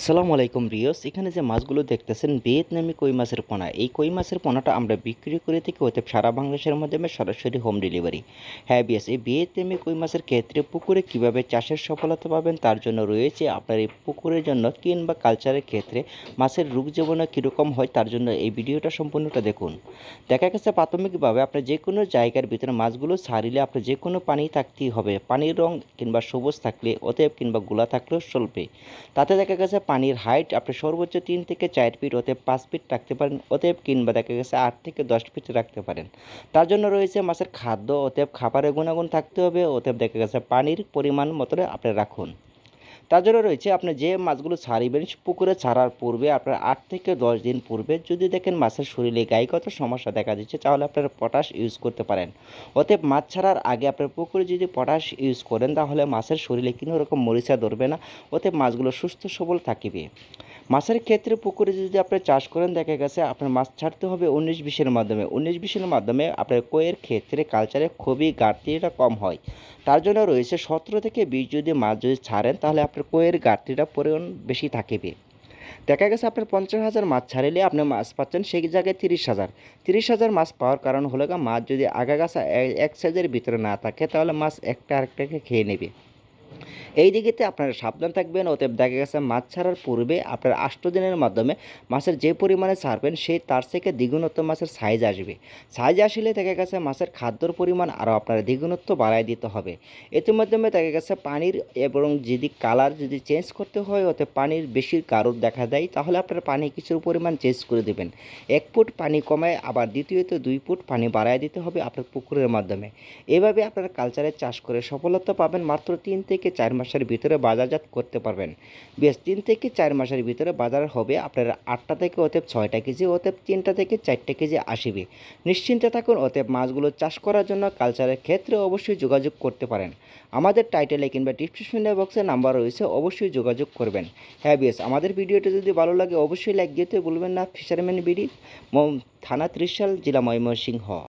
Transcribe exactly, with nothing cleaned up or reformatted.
আসসালামু আলাইকুম ভিউয়ার্স, এখানে যে মাছগুলো দেখতেছেন ভিয়েতনামি কই মাছের পোনা। এই কই মাছের পোনাটা আমরা বিক্রি করে থাকি অতএব সারা বাংলাদেশের মাধ্যমে সরাসরি হোম ডেলিভারি। হ্যাঁ ভিউয়ার্স, এই ভিয়েতনামি কই মাছের ক্ষেত্রে পুকুরে কিভাবে চাষের সফলতা পাবেন তার জন্য রয়েছে আপনার এই পুকুরের জন্য কিংবা কালচারের ক্ষেত্রে মাছের রোগ জীবাণু কীরকম হয় তার জন্য এই ভিডিওটা সম্পূর্ণটা দেখুন। দেখা গেছে প্রাথমিকভাবে আপনার যে কোনো জায়গার ভিতরে মাছগুলো ছাড়িলে আপনার যে কোনো পানি থাকতেই হবে। পানির রং কিংবা সবুজ থাকলে অতএব কিংবা গোলা থাকলেও চলবে। তাতে দেখা গেছে পানির হাইট আপনি সর্বোচ্চ তিন থেকে চার ফিট অতএব পাঁচ ফিট রাখতে পারেন, অতএব কিংবা দেখা গেছে আট থেকে দশ ফিট রাখতে পারেন। তার জন্য রয়েছে মাছের খাদ্য, অতএব খাবারের গুণাগুণ থাকতে হবে, অতএব দেখা গেছে পানির পরিমাণ মতনে আপনি রাখুন। তার জন্য রয়েছে আপনি যে মাছগুলো ছাড়িবেন পুকুরে ছাড়ার পূর্বে আপনার আট থেকে দশ দিন পূর্বে যদি দেখেন মাছের শরীরে গায়েগত সমস্যা দেখা দিচ্ছে তাহলে আপনারা পটাশ ইউজ করতে পারেন। অতএব মাছ ছাড়ার আগে আপনার পুকুরে যদি পটাশ ইউজ করেন তাহলে মাছের শরীরে কোনো রকম মরিচা ধরবে না, অতএব মাছগুলো সুস্থ সবল থাকিবে। মাছের ক্ষেত্রে পুকুরে যদি আপনি চাষ করেন দেখা গেছে আপনার মাছ ছাড়তে হবে উনিশ বিশের মাধ্যমে। উনিশ বিশের মাধ্যমে আপনার কইয়ের ক্ষেত্রে কালচারে খুবই ঘাটতিটা কম হয়। তার জন্য রয়েছে সতেরো থেকে বিশ যদি মাছ যদি ছাড়েন তাহলে আপনার কইয়ের ঘাটতিটা পরিমাণ বেশি থাকিবে। দেখা গেছে আপনার পঞ্চাশ হাজার মাছ ছাড়িলে আপনি মাছ পাচ্ছেন সেই জায়গায় তিরিশ হাজার তিরিশ হাজার মাছ পাওয়ার কারণ হলো গা মাছ যদি আগাগাছা এক সাইজের ভিতরে না থাকে তাহলে মাছ একটা আরেকটাকে খেয়ে নেবে। এই দিকেতে আপনারা সাবধান থাকবেন। অতএব দেখা গেছে মাছ ছাড়ার পূর্বে আপনার আষ্ট দিনের মাধ্যমে মাছের যে পরিমাণে ছাড়বেন সেই তার থেকে দ্বিগুণত্ব মাছের সাইজ আসবে। সাইজ আসলে দেখা গেছে মাছের খাদ্যর পরিমাণ আরও আপনার দ্বিগুণত্ব বাড়ায় দিতে হবে। এর মাধ্যমে দেখা গেছে পানির এবং যদি কালার যদি চেঞ্জ করতে হয় অতএব পানির বেশি কারণ দেখা দেয় তাহলে আপনার পানি কিছুর পরিমাণ চেঞ্জ করে দেবেন। এক ফুট পানি কমায় আবার দ্বিতীয়ত দুই ফুট পানি বাড়ায় দিতে হবে আপনার পুকুরের মাধ্যমে। এভাবে আপনার কালচারে চাষ করে সফলতা পাবেন। মাত্র তিন থেকে চার মাসের ভিতরে বাজারজাত করতে পারবেন। বেশ তিন থেকে চার মাসের ভিতরে বাজার হবে আপনার আটটা থেকে অতএব ছয়টা কেজি, অতএব তিনটা থেকে চারটে কেজি আসবে। নিশ্চিন্তে থাকুন। অতএব মাছগুলো চাষ করার জন্য কালচারের ক্ষেত্রে অবশ্যই যোগাযোগ করতে পারেন। আমাদের টাইটেলে কিংবা ডিসক্রিপশন বক্সে নাম্বার রয়েছে, অবশ্যই যোগাযোগ করবেন। হ্যাঁ বেশ, আমাদের ভিডিওটি যদি ভালো লাগে অবশ্যই লাইক দিতে ভুলবেন না। ফিশারম্যান বিডি, থানা ত্রিশাল, জেলা ময়মনসিংহ।